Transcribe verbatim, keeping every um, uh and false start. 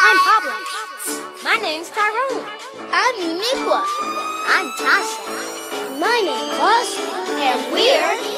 I'm Pablo. My name's Tyrone. I'm Uniqua. I'm Tasha. My name's Roxi. And we're